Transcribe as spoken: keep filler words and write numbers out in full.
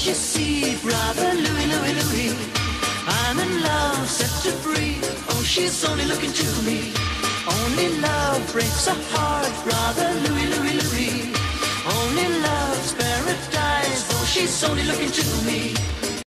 you see, brother Louie, Louie, Louie? I'm in love, set to free. Oh, she's only looking to me. Only love breaks a heart, brother Louie, Louie, Louie. Only love's paradise. Oh, she's only looking to me.